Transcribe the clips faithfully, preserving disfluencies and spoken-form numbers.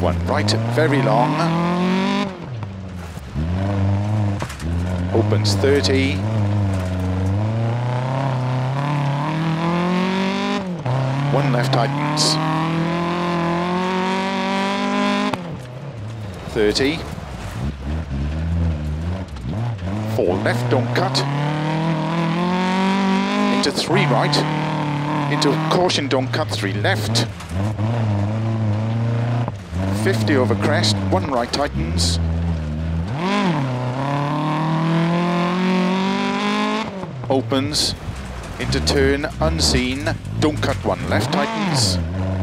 One right, very long. Opens thirty. One left tightens. thirty. Four left, don't cut. Into three right. Into caution, don't cut, three left. fifty over crest, one right tightens. Opens. Into turn, unseen. Don't cut, one left tightens.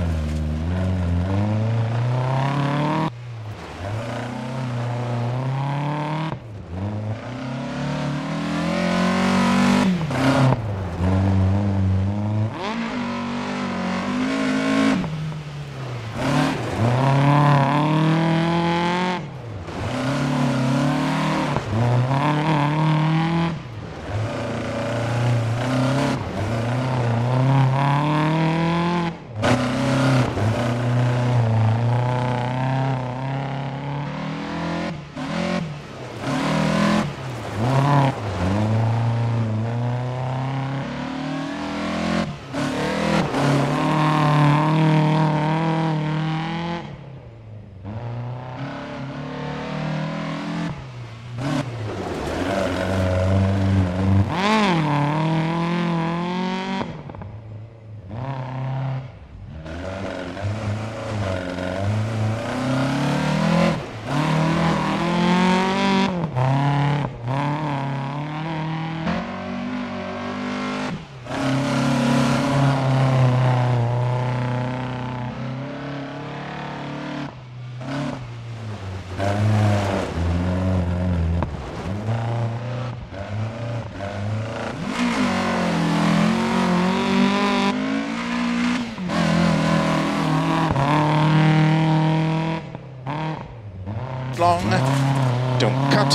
Long, don't cut.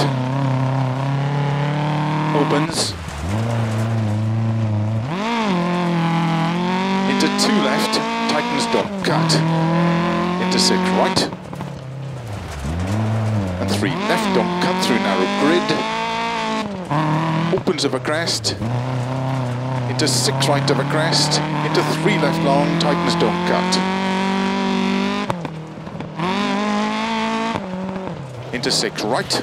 Opens. Into two left, tightens, don't cut. Into six right. And three left, don't cut through narrow grid. Opens over crest. Into six right over crest. Into three left long, tightens, don't cut. Into six right.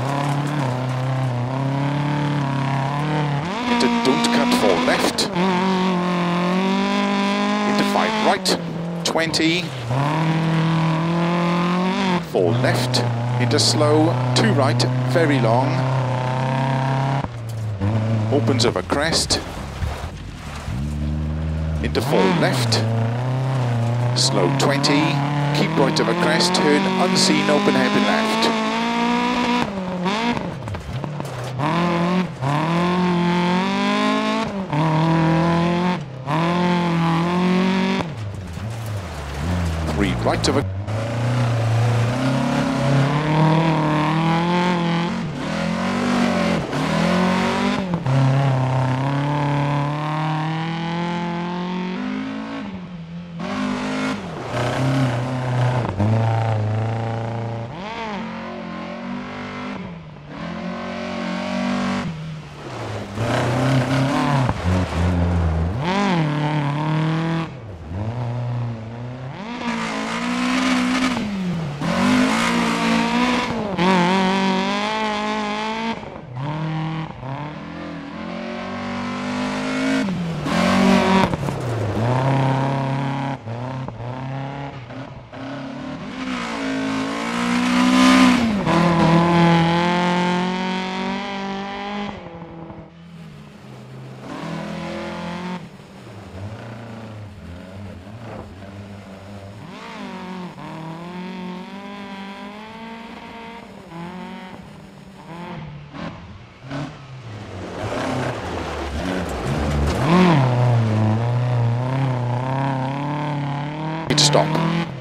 Into don't cut, four left. Into five right. twenty. Four left. Into slow, two right, very long. Opens over crest. Into four left. Slow twenty. Keep right over crest, turn unseen, open hairpin left. Three right over. Stop.